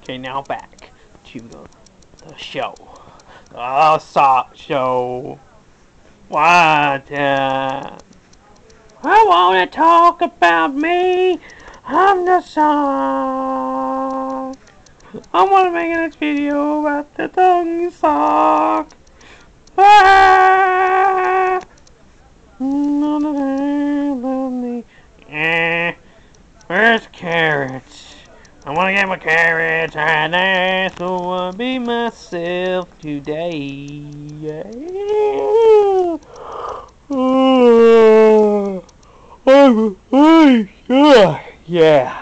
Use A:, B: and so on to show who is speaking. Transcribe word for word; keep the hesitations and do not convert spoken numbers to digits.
A: Okay, now back to the, the show. The sock show. What? Uh, I wanna talk about me. I'm the sock. I wanna make this video about the tongue sock. Ah! None of them love me. Eh, where's carrots? I wanna get my carrots and that's who I be myself today. Yeah. Yeah.